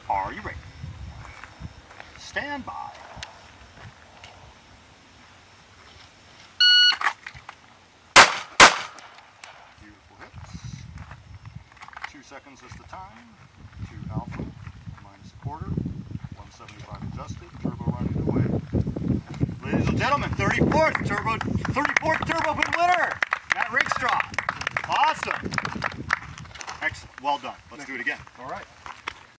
Are you ready? Stand by. Beautiful hits. 2 seconds is the time. 2 alpha, minus a quarter. 175 adjusted. Turbo running away. Ladies and gentlemen, 34th turbo pin winner. Matt Rickstraw. Awesome. Excellent. Well done. Let's do it again. All right.